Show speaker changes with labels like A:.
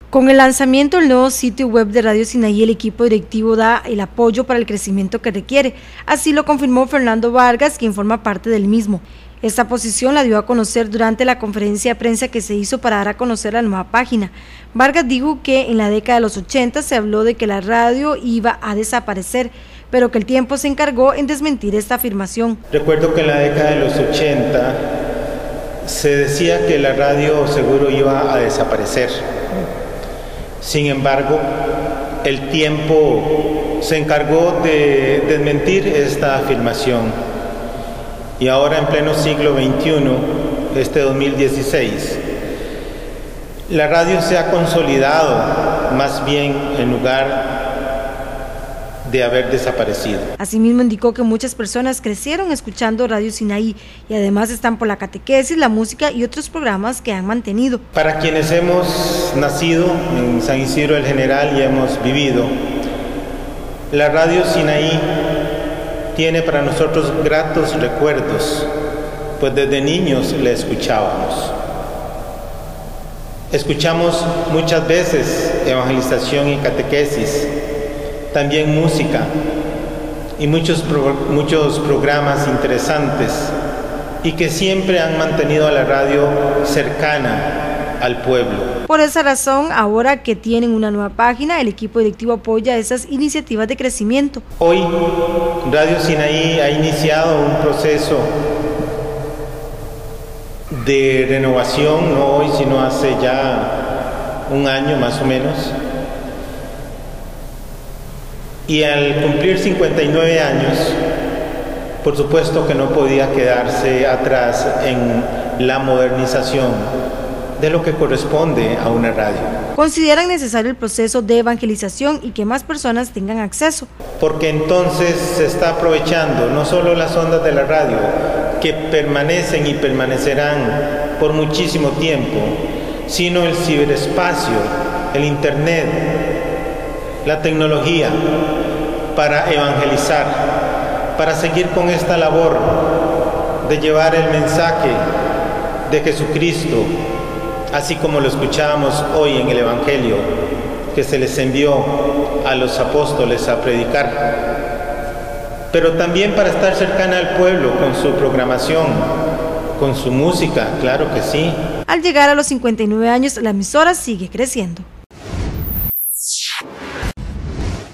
A: Con el lanzamiento del nuevo sitio web de Radio Sinaí, el equipo directivo da el apoyo para el crecimiento que requiere. Así lo confirmó Fernando Vargas, quien forma parte del mismo. Esta posición la dio a conocer durante la conferencia de prensa que se hizo para dar a conocer la nueva página. Vargas dijo que en la década de los 80 se habló de que la radio iba a desaparecer, pero que el tiempo se encargó en desmentir esta afirmación.
B: Recuerdo que en la década de los 80 se decía que la radio seguro iba a desaparecer. Sin embargo, el tiempo se encargó de desmentir esta afirmación. Y ahora en pleno siglo XXI, este 2016, la radio se ha consolidado más bien en lugar de haber desaparecido.
A: Asimismo indicó que muchas personas crecieron escuchando Radio Sinaí y además están por la catequesis, la música y otros programas que han mantenido.
B: Para quienes hemos nacido en San Isidro del General y hemos vivido, la Radio Sinaí tiene para nosotros gratos recuerdos, pues desde niños la escuchábamos. Escuchamos muchas veces evangelización y catequesis, también música y muchos programas interesantes y que siempre han mantenido a la radio cercana al pueblo.
A: Por esa razón, ahora que tienen una nueva página, el equipo directivo apoya esas iniciativas de crecimiento.
B: Hoy, Radio Sinaí ha iniciado un proceso de renovación, no hoy, sino hace ya un año más o menos. Y al cumplir 59 años, por supuesto que no podía quedarse atrás en la modernización de lo que corresponde a una radio.
A: Consideran necesario el proceso de evangelización y que más personas tengan acceso.
B: Porque entonces se está aprovechando no solo las ondas de la radio, que permanecen y permanecerán por muchísimo tiempo, sino el ciberespacio, el internet, la tecnología, para evangelizar, para seguir con esta labor de llevar el mensaje de Jesucristo, así como lo escuchábamos hoy en el Evangelio, que se les envió a los apóstoles a predicar, pero también para estar cercana al pueblo con su programación, con su música, claro que sí.
A: Al llegar a los 59 años, la emisora sigue creciendo.